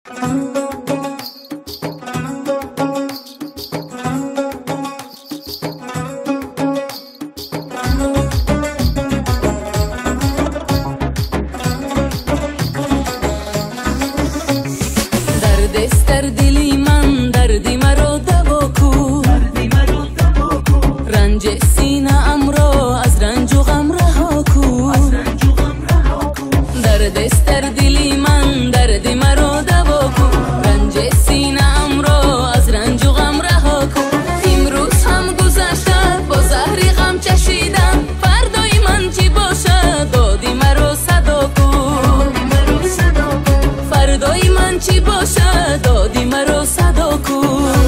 در دلی من دردی مرا دوا کو، رنج سینه ام را از رنج و غم رها کو. دردست در دلی من دردی مرا دوا کو، رنج سینه ام را از رنج و غم رها کو. امروز هم گذشته با زهر غم چشیدم، فردای من چی باشد دادی مرا صدا کو. فردای من چی باشد دادی مرا صدا کو.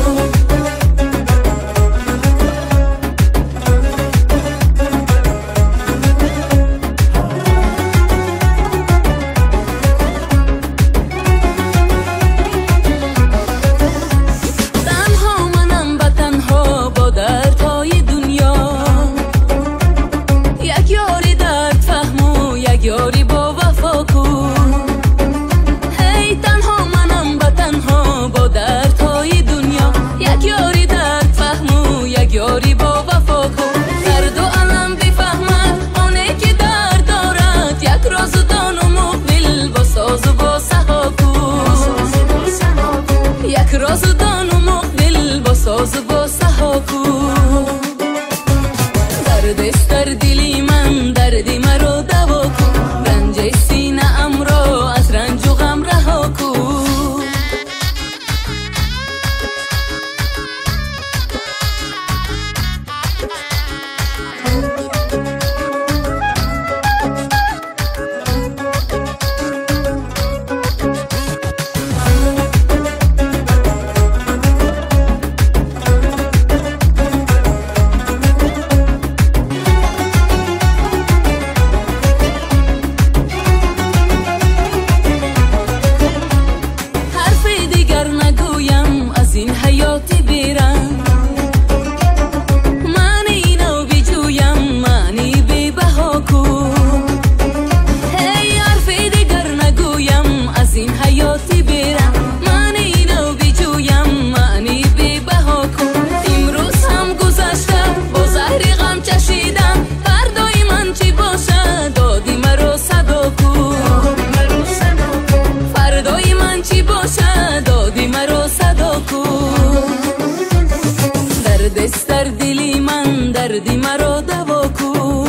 یاری با وفا کو، هی تنها منم با تنها با دردهای دنیا. یک یاری درد فهمو یک یاری با وفا کو. درد و علم بفهمد آنه که درد دارد، یک راز دان و مقبل با ساز و با سها کو. یک راز دان و مقبل با ساز و با سها کو. دردست در دلی من دردی مرا دوا کو، رنج سینه ام را از رنج و غم رها کو. این حیاتی بیرم معنی نو بجویم، معنی بی بها کو. هی حرف دیگر نگویم از این حیاتی بیرم، معنی نو بجویم، معنی بی بها کو. امروز هم گذشته با زهر غم چشیدم، فردای من چی باشد دادی مرا صدا کو. فردای من چی باشد دادی مرا صدا کو. دردست در دلی من دردی مرا دوا کو،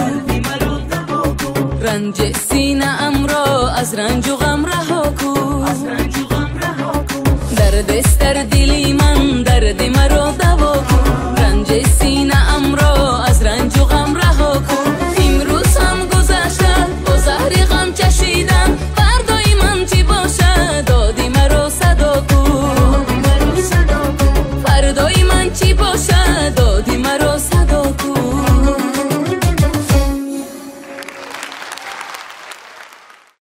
رنج سینه ام را از رنج و غم رها کو. دردست در دلی من دردی مرا دوا کو، رنج سینه ام را از رنج و غم رها کو. امروز هم گذشته با زهر غم چشیدم، فردای من چی باشد دادی مرا صدا کو. فردای من چی باشد دادی مرا صدا کو.